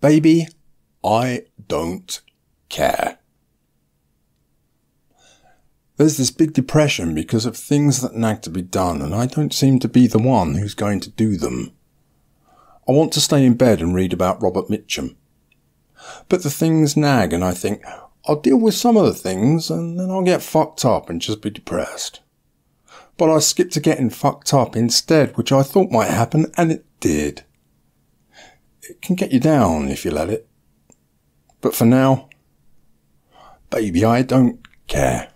Baby, I don't care. There's this big depression because of things that nag to be done, and I don't seem to be the one who's going to do them. I want to stay in bed and read about Robert Mitchum. But the things nag, and I think, I'll deal with some of the things, and then I'll get fucked up and just be depressed. But I skip to getting fucked up instead, which I thought might happen, and it did. It can get you down if you let it. But for now, baby, I don't care.